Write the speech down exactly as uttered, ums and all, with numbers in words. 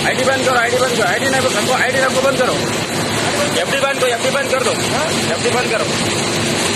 ID बंद करो, ID बंद करो, आईडी नहीं रखो, आईडी रखो, बंद करो, एफडी बंद करो, एफडी बंद कर दो, एफडी बंद करो।